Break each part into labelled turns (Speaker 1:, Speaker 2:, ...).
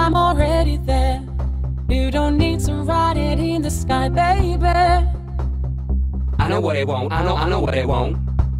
Speaker 1: I'm already there. You don't need to write it in the sky, baby.
Speaker 2: I know what they want, I know what they want.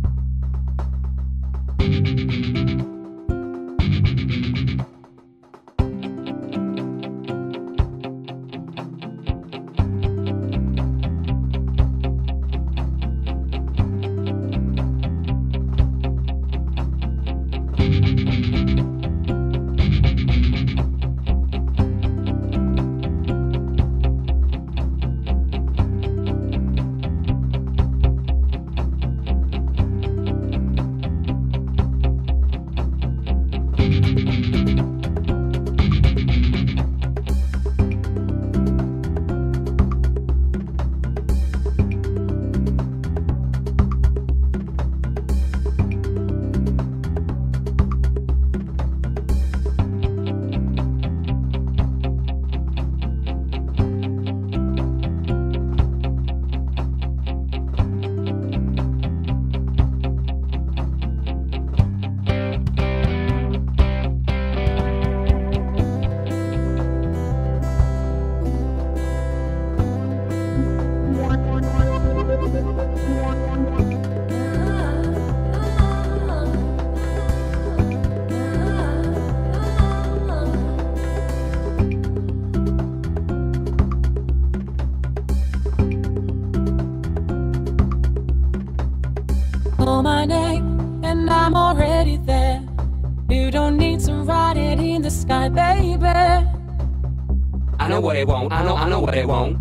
Speaker 1: Call my name and I'm already there. You don't need to write it in the sky, baby.
Speaker 2: I know what they want, I know what they want.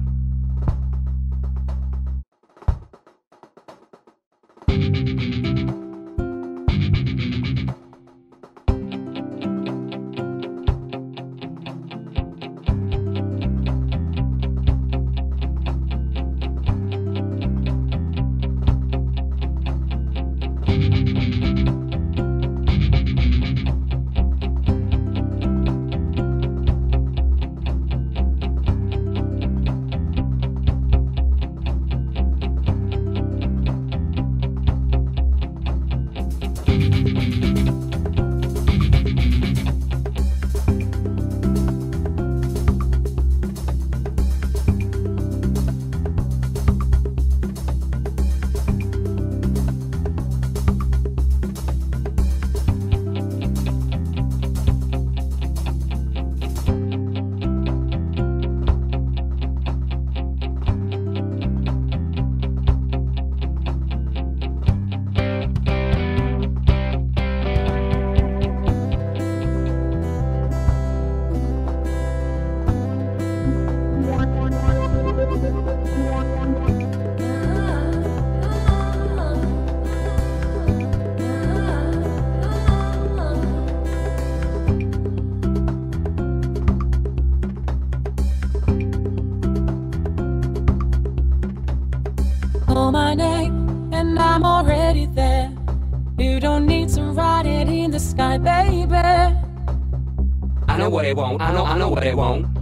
Speaker 1: Call my name and I'm already there. You don't need to write it in the sky, baby.
Speaker 2: I know what they want, I know what they want.